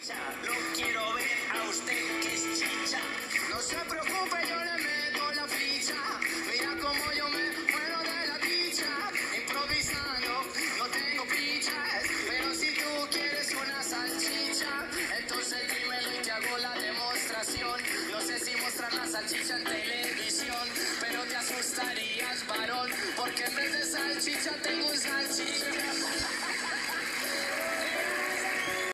Lo quiero ver a usted que es chicha. No se preocupe, yo le meto la ficha. Mira cómo yo me muero de la dicha. Improvisando, no tengo fichas. Pero si tú quieres una salchicha, entonces dímelo y te hago la demostración. No sé si mostrar la salchicha en televisión, pero te asustarías, varón, porque en vez de salchicha tengo un salchicha.